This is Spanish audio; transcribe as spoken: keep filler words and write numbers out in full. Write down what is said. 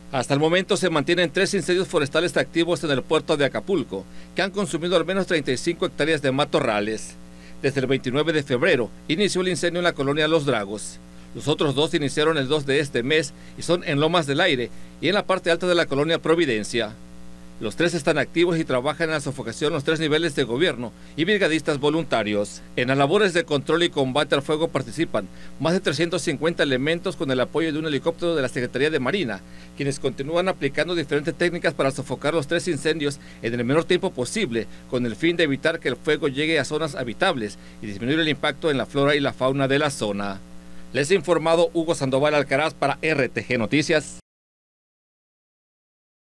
Hasta el momento se mantienen tres incendios forestales activos en el puerto de Acapulco, que han consumido al menos treinta y cinco hectáreas de matorrales. Desde el veintinueve de febrero inició el incendio en la colonia Los Dragos. Los otros dos iniciaron el dos de este mes y son en Lomas del Aire y en la parte alta de la colonia Providencia. Los tres están activos y trabajan en la sofocación los tres niveles de gobierno y brigadistas voluntarios. En las labores de control y combate al fuego participan más de trescientos cincuenta elementos con el apoyo de un helicóptero de la Secretaría de Marina, quienes continúan aplicando diferentes técnicas para sofocar los tres incendios en el menor tiempo posible, con el fin de evitar que el fuego llegue a zonas habitables y disminuir el impacto en la flora y la fauna de la zona. Les ha informado Hugo Sandoval Alcaraz para R T G Noticias.